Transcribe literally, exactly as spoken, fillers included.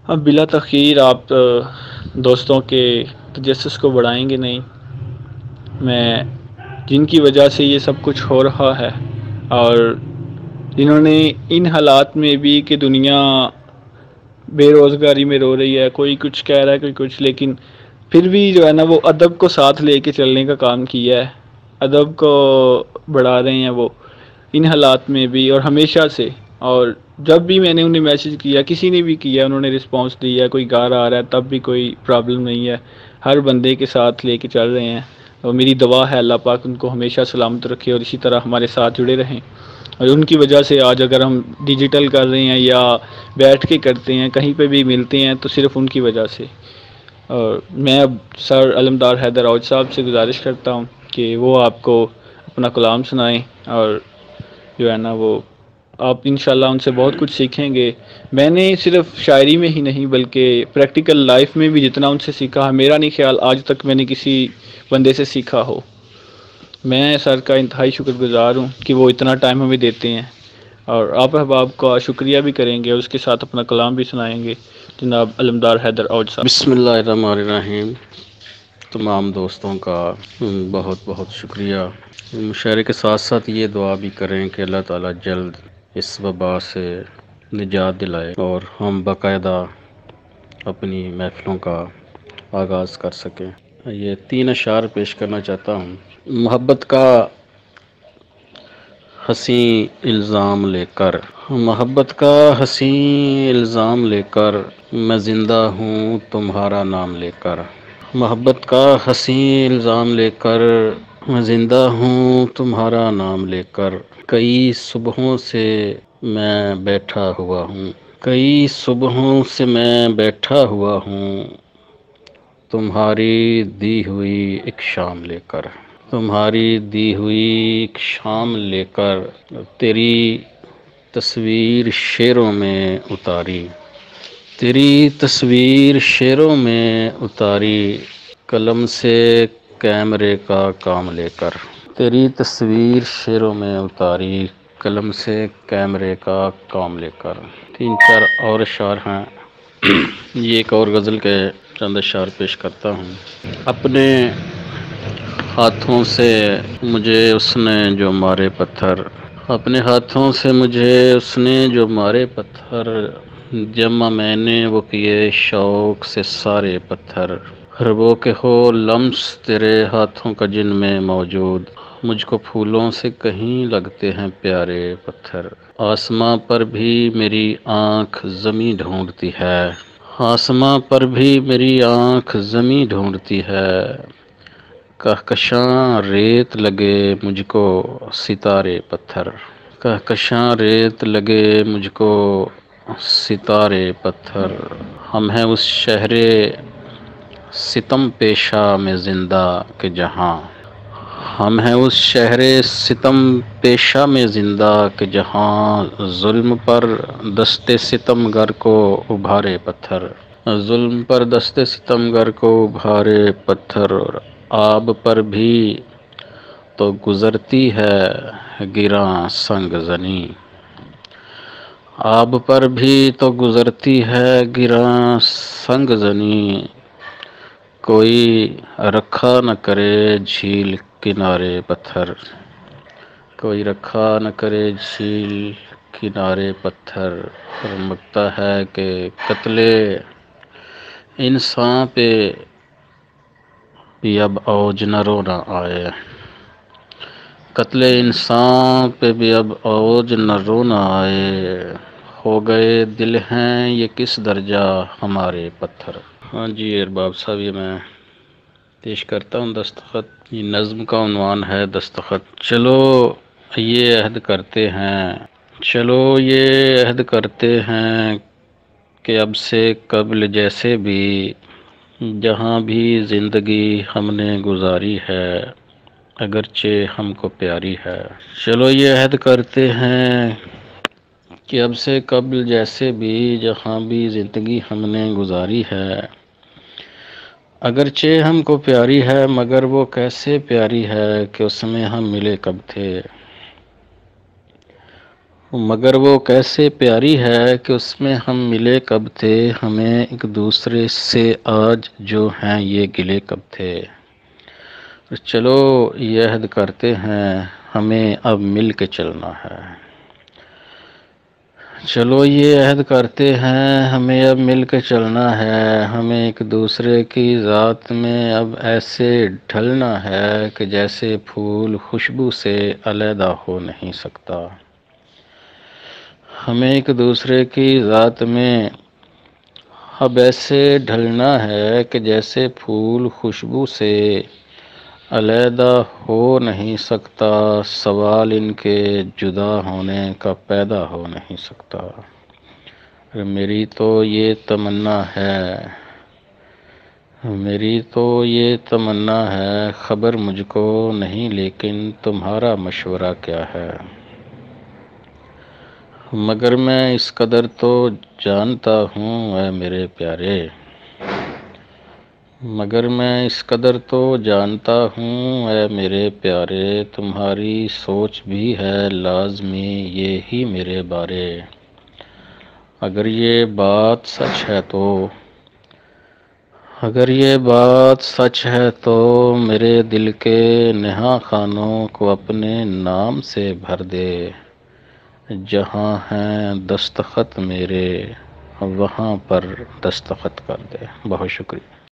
اب بلا تاخیر آپ دوستوں کے تجسس کو بڑھائیں گے نہیں، میں جن کی وجہ سے یہ سب کچھ ہو رہا ہے، اور جنہوں نے ان حالات میں بھی کہ دنیا بے روزگاری میں رو رہی ہے، کوئی کچھ کہہ رہا ہے کوئی کچھ، لیکن پھر بھی جو ہے نا وہ ادب کو ساتھ لے کے چلنے کا کام کیا ہے، ادب کو بڑھا رہے ہیں وہ ان حالات میں بھی اور ہمیشہ سے۔ اور جب بھی میں نے انہیں میسج کیا، کسی نے بھی کیا، انہوں نے رسپانس دیا، کوئی گھر آ رہا ہے تب بھی کوئی پرابلم نہیں ہے، ہر بندے کے ساتھ لے کے چل رہے ہیں۔ اور میری دعا ہے اللہ پاک ان کو ہمیشہ سلامت رکھے اور اسی طرح ہمارے ساتھ جڑے رہیں، اور ان کی وجہ سے آج اگر ہم ڈیجیٹل کر رہے ہیں یا بیٹھ کے کرتے ہیں، کہیں پہ بھی ملتے ہیں، تو صرف ان کی وجہ سے۔ اور میں اب سر علمدار حیدر اعوج صاحب سے گزارش کرتا ہوں کہ وہ آپ کو اپنا کلام سنائیں، اور جو ہے نا وہ آپ انشاءاللہ ان سے بہت کچھ سیکھیں گے۔ میں نے صرف شاعری میں ہی نہیں بلکہ پریکٹیکل لائف میں بھی جتنا ان سے سیکھا ہے، میرا نہیں خیال آج تک میں نے کسی بندے سے سیکھا ہو۔ میں سر کا انتہائی شکر گزار ہوں کہ وہ اتنا ٹائم ہمیں دیتے ہیں، اور آپ احباب کا شکریہ بھی کریں گے اور اس کے ساتھ اپنا کلام بھی سنائیں گے جناب علمدار حیدر اعوج صاحب۔ بسم اللہ الرحمن الرحیم۔ تمام دوستوں کا بہت بہت شکریہ۔ مشاعرے کے ساتھ ساتھ یہ دعا بھی کریں کہ اللہ تعالیٰ جلد اس وبا سے نجات دلائے اور ہم باقاعدہ اپنی محفلوں کا آغاز کر سکیں۔ یہ تین اشعار پیش کرنا چاہتا ہوں۔ محبت کا حسین الزام لے کر، محبت کا حسین الزام لے کر، میں زندہ ہوں تمہارا نام لے کر، محبت کا حسین الزام لے کر، میں زندہ ہوں تمہارا نام لے کر، کئی صبحوں سے میں بیٹھا ہوا ہوں، کئی صبحوں سے میں بیٹھا ہوا ہوں، تمہاری دی ہوئی ایک شام لے کر، تمہاری دی ہوئی ایک شام لے کر، تیری تصویر شعروں میں اتاری، تیری تصویر شعروں میں اتاری، قلم سے کیمرے کا کام لے کر، تیری تصویر شعروں میں اتاری، قلم سے کیمرے کا کام لے کر۔ تین چار اور اشعار ہیں، یہ ایک اور غزل کے چند اشعار پیش کرتا ہوں۔ اپنے ہاتھوں سے مجھے اس نے جو مارے پتھر، اپنے ہاتھوں سے مجھے اس نے جو مارے پتھر، جمع میں نے وہ کیے شوق سے سارے پتھر، ہر وہ کہ ہو لمس تیرے ہاتھوں کا جن میں موجود، مجھ کو پھولوں سے کہیں لگتے ہیں پیارے پتھر، آسماں پر بھی میری آنکھ زمیں ڈھونڈتی ہے، آسماں پر بھی میری آنکھ زمیں ڈھونڈتی ہے، کہکشاں ریت لگے مجھ کو ستارے پتھر، کہکشاں ریت لگے مجھ کو ستارے پتھر، ہم ہیں اس شہر ستم پیشہ میں زندہ کہ جہاں، ہم ہیں اس شہر ستم پیشہ میں زندہ کہ جہاں، ظلم پر دست ستم گر کو ابھارے پتھر، ظلم پر دست ستم گر کو ابھارے پتھر، اور آب پر بھی تو گزرتی ہے گراں سنگ زنی، آب پر بھی تو گزرتی ہے گراں سنگ زنی، کوئی رکھا نہ کرے جھیل کنارے پتھر، کوئی رکھا نہ کرے جھیل کنارے پتھر، رمکتا ہے کہ قتل انسان پہ بھی اب اوج نہ رونا آئے، قتل انسان پہ بھی اب اوج نہ رونا آئے، ہو گئے دل ہیں یہ کس درجہ ہمارے پتھر۔ ہاں جی ارباب صاحب، یہ میں پیش کرتا ہوں دستخط، یہ نظم کا عنوان ہے دستخط۔ چلو یہ عہد کرتے ہیں، چلو یہ عہد کرتے ہیں کہ اب سے قبل جیسے بھی جہاں بھی زندگی ہم نے گزاری ہے، اگرچہ ہم کو پیاری ہے، چلو یہ عہد کرتے ہیں کہ اب سے قبل جیسے بھی جہاں بھی زندگی ہم نے گزاری ہے، اگرچہ ہم کو پیاری ہے، مگر وہ کیسے پیاری ہے کہ اس میں ہم ملے کب تھے، مگر وہ کیسے پیاری ہے کہ اس میں ہم ملے کب تھے، ہمیں ایک دوسرے سے آج جو ہیں یہ گلے کب تھے۔ چلو یہ عہد کرتے ہیں ہمیں اب مل کے چلنا ہے، چلو یہ عہد کرتے ہیں ہمیں اب مل کے چلنا ہے، ہمیں ایک دوسرے کی ذات میں اب ایسے ڈھلنا ہے کہ جیسے پھول خوشبو سے علیحدہ ہو نہیں سکتا۔ ہمیں ایک دوسرے کی ذات میں اب ایسے ڈھلنا ہے کہ جیسے پھول خوشبو سے علیحدہ ہو نہیں سکتا، سوال ان کے جدا ہونے کا پیدا ہو نہیں سکتا۔ میری تو یہ تمنا ہے میری تو یہ تمنا ہے خبر مجھ کو نہیں لیکن تمہارا مشورہ کیا ہے، مگر میں اس قدر تو جانتا ہوں اے میرے پیارے مگر میں اس قدر تو جانتا ہوں اے میرے پیارے، تمہاری سوچ بھی ہے لازمی یہی میرے بارے۔ اگر یہ بات سچ ہے تو اگر یہ بات سچ ہے تو میرے دل کے نہاں خانوں کو اپنے نام سے بھر دے، جہاں ہیں دستخط میرے وہاں پر دستخط کر دے۔ بہت شکریہ۔